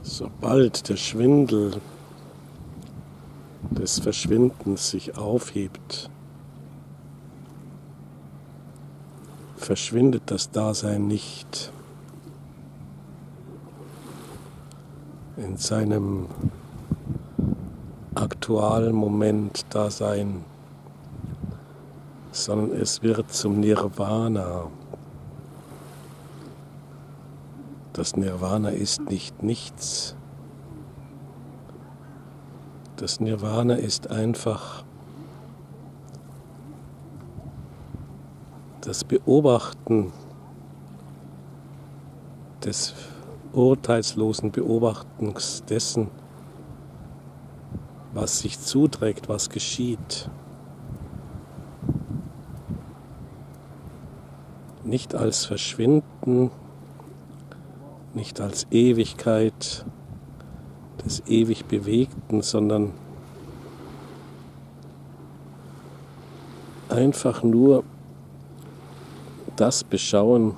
Sobald der Schwindel des Verschwindens sich aufhebt, verschwindet das Dasein nicht in seinem aktualen Moment-Dasein, sondern es wird zum Nirvana. Das Nirvana ist nicht nichts. Das Nirvana ist einfach das Beobachten des urteilslosen Beobachtens dessen, was sich zuträgt, was geschieht. Nicht als Verschwinden, nicht als Ewigkeit des ewig Bewegten, sondern einfach nur das beschauen,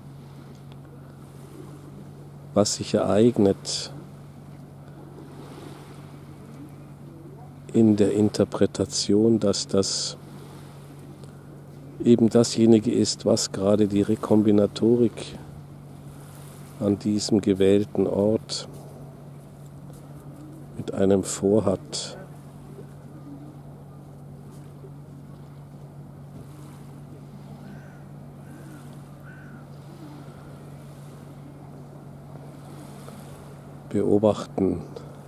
was sich ereignet in der Interpretation, dass das eben dasjenige ist, was gerade die Rekombinatorik an diesem gewählten Ort mit einem vorhat. Beobachten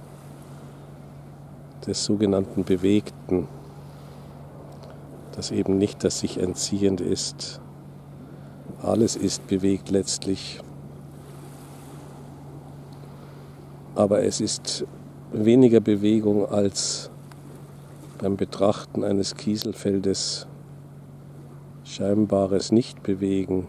des sogenannten Bewegten, das eben nicht das sich Entziehende ist. Alles ist bewegt letztlich. Aber es ist weniger Bewegung als beim Betrachten eines Kieselfeldes scheinbares Nichtbewegen.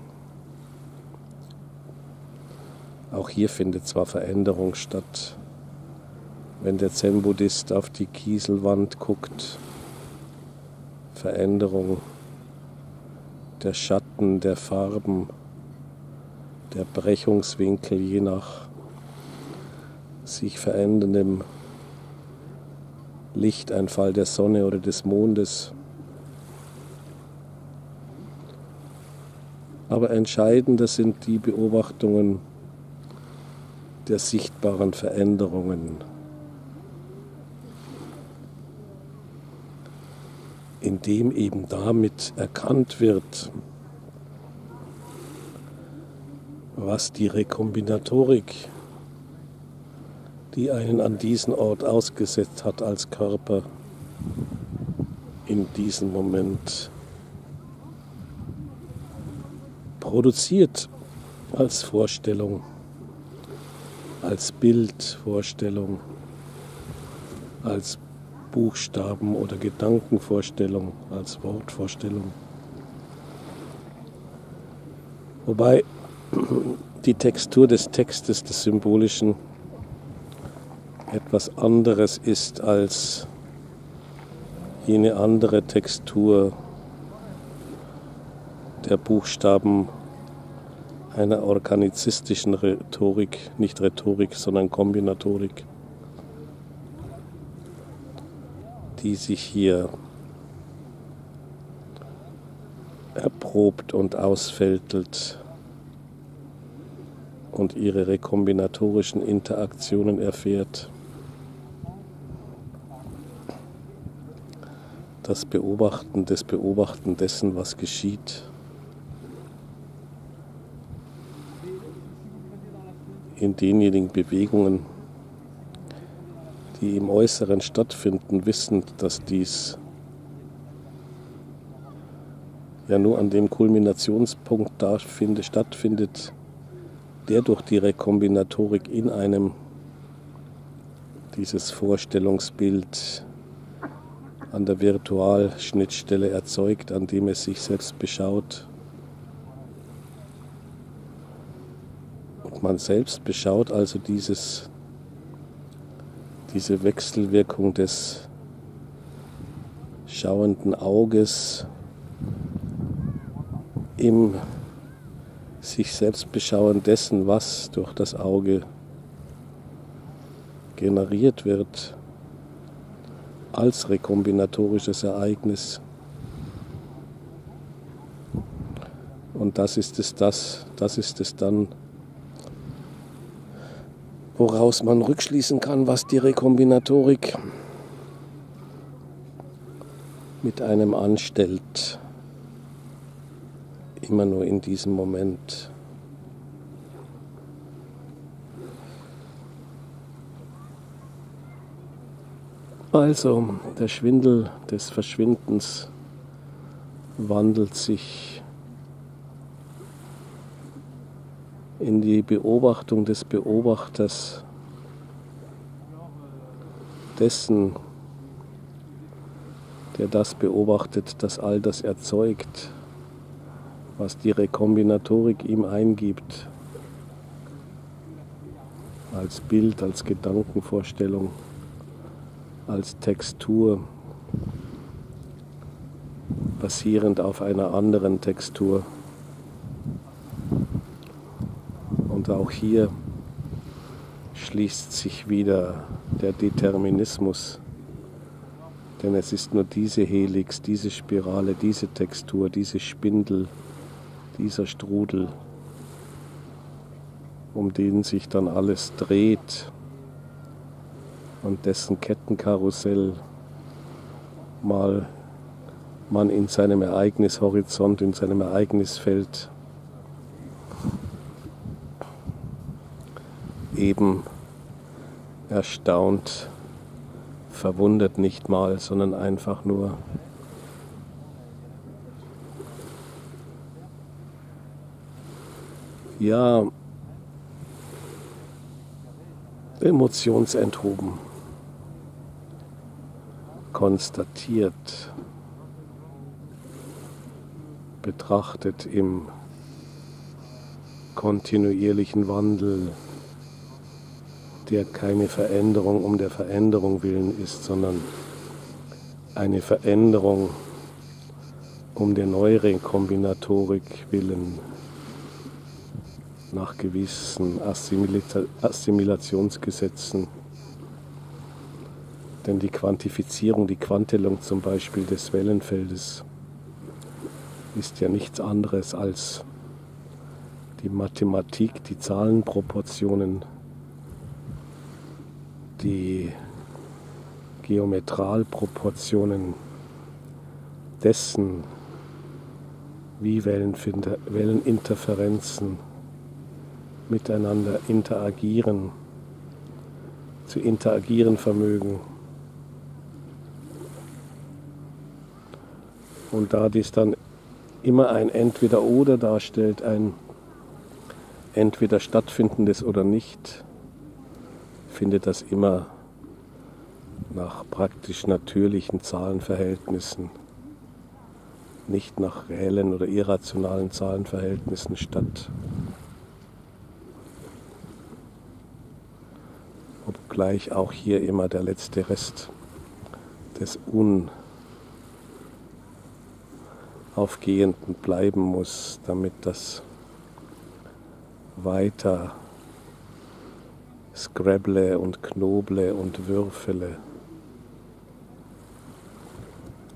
Auch hier findet zwar Veränderung statt, wenn der Zen-Buddhist auf die Kieselwand guckt, Veränderung der Schatten, der Farben, der Brechungswinkel je nach sich veränderndem Lichteinfall der Sonne oder des Mondes. Aber entscheidender sind die Beobachtungen der sichtbaren Veränderungen, indem eben damit erkannt wird, was die Rekombinatorik, die einen an diesen Ort ausgesetzt hat als Körper, in diesem Moment produziert als Vorstellung, als Bildvorstellung, als Buchstaben- oder Gedankenvorstellung, als Wortvorstellung. Wobei die Textur des Textes, des Symbolischen, etwas anderes ist als jene andere Textur der Buchstaben einer organizistischen Rhetorik, nicht Rhetorik, sondern Kombinatorik, die sich hier erprobt und ausfältelt und ihre rekombinatorischen Interaktionen erfährt. Das Beobachten des Beobachten dessen, was geschieht. In denjenigen Bewegungen, die im Äußeren stattfinden, wissend, dass dies ja nur an dem Kulminationspunkt stattfindet, der durch die Rekombinatorik in einem dieses Vorstellungsbild an der Virtualschnittstelle erzeugt, an dem es sich selbst beschaut. Und man selbst beschaut also diese Wechselwirkung des schauenden Auges im sich selbst beschauen dessen, was durch das Auge generiert wird als rekombinatorisches Ereignis. Und das ist es dann, woraus man rückschließen kann, was die Rekombinatorik mit einem anstellt. Immer nur in diesem Moment. Also, der Schwindel des Verschwindens wandelt sich in die Beobachtung des Beobachters, dessen, der das beobachtet, das all das erzeugt, was die Rekombinatorik ihm eingibt, als Bild, als Gedankenvorstellung, als Textur, basierend auf einer anderen Textur. Und auch hier schließt sich wieder der Determinismus, denn es ist nur diese Helix, diese Spirale, diese Textur, diese Spindel, dieser Strudel, um den sich dann alles dreht und dessen Kettenkarussell mal man in seinem Ereignishorizont, in seinem Ereignisfeld eben erstaunt, verwundert nicht mal, sondern einfach nur emotionsenthoben konstatiert, betrachtet im kontinuierlichen Wandel, der keine Veränderung um der Veränderung willen ist, sondern eine Veränderung um der Neurekombinatorik willen, nach gewissen Assimilationsgesetzen. Denn die Quantifizierung, die Quantelung zum Beispiel des Wellenfeldes ist ja nichts anderes als die Mathematik, die Zahlenproportionen, die Geometralproportionen dessen, wie Welleninterferenzen miteinander interagieren, zu interagieren vermögen. Und da dies dann immer ein Entweder-Oder darstellt, ein entweder stattfindendes oder nicht, findet das immer nach praktisch natürlichen Zahlenverhältnissen, nicht nach reellen oder irrationalen Zahlenverhältnissen statt. Obgleich auch hier immer der letzte Rest des Unaufgehenden bleiben muss, damit das weiter Scrabble und Knoble und Würfele